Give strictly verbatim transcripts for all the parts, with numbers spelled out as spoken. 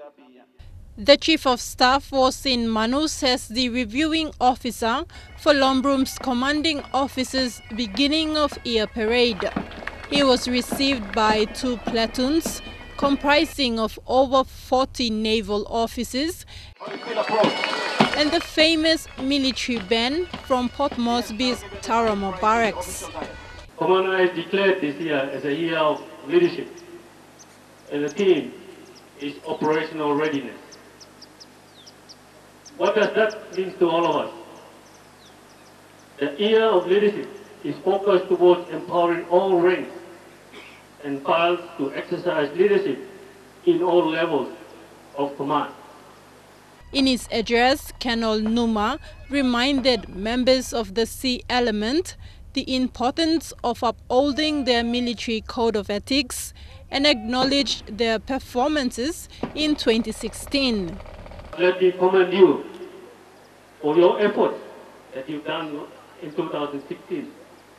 The Chief of Staff was in Manus as the reviewing officer for Lombrum's commanding officer's beginning of year parade. He was received by two platoons comprising of over forty naval officers and the famous military band from Port Moresby's Tauranga Barracks. Commander has declared this year as a year of leadership, and the theme is operational readiness. What does that mean to all of us? The year of leadership is focused towards empowering all ranks and files to exercise leadership in all levels of command. In his address, Colonel Numa reminded members of the Sea Element the importance of upholding their military code of ethics and acknowledged their performances in twenty sixteen. Let me commend you for your efforts that you've done in two thousand sixteen.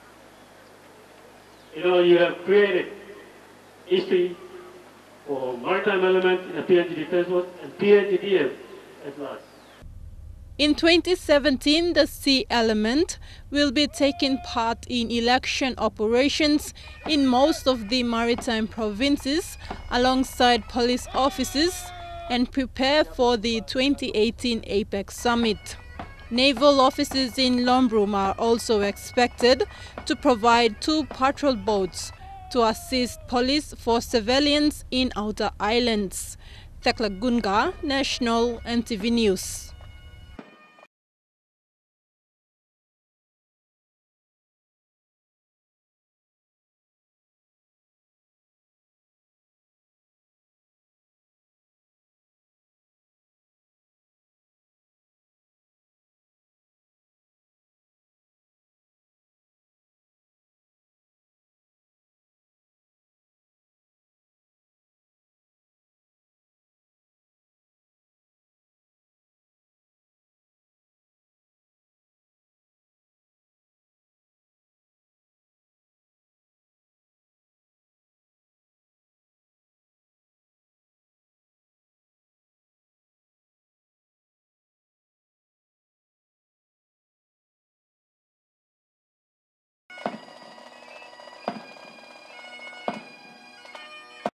You know, you have created history for maritime element in the P N G Defence Force and P N G D F at last. In twenty seventeen, the Sea Element will be taking part in election operations in most of the maritime provinces alongside police officers and prepare for the twenty eighteen APEC Summit. Naval officers in Lombrum are also expected to provide two patrol boats to assist police for surveillance in outer islands. Thekla Gunga, National N T V News.